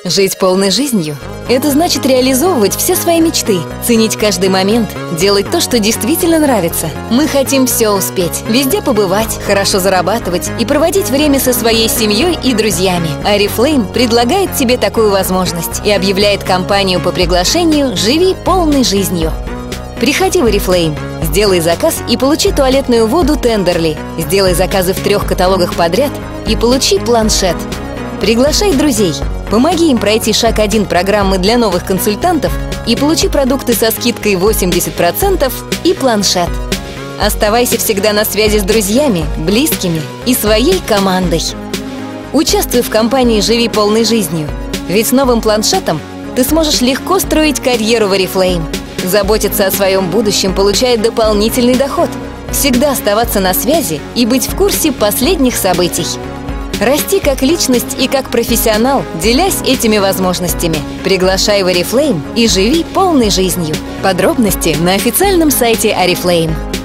Жить полной жизнью – это значит реализовывать все свои мечты, ценить каждый момент, делать то, что действительно нравится. Мы хотим все успеть, везде побывать, хорошо зарабатывать и проводить время со своей семьей и друзьями. Oriflame предлагает тебе такую возможность и объявляет кампанию по приглашению «Живи полной жизнью». Приходи в Oriflame, сделай заказ и получи туалетную воду Tenderly. Сделай заказы в 3 каталогах подряд и получи планшет. Приглашай друзей, помоги им пройти шаг 1 программы для новых консультантов и получи продукты со скидкой 80% и планшет. Оставайся всегда на связи с друзьями, близкими и своей командой. Участвуй в кампании «Живи полной жизнью», ведь с новым планшетом ты сможешь легко строить карьеру в Oriflame, заботиться о своем будущем, получая дополнительный доход, всегда оставаться на связи и быть в курсе последних событий. Расти как личность и как профессионал, делясь этими возможностями. Приглашай в Oriflame и живи полной жизнью. Подробности на официальном сайте Oriflame.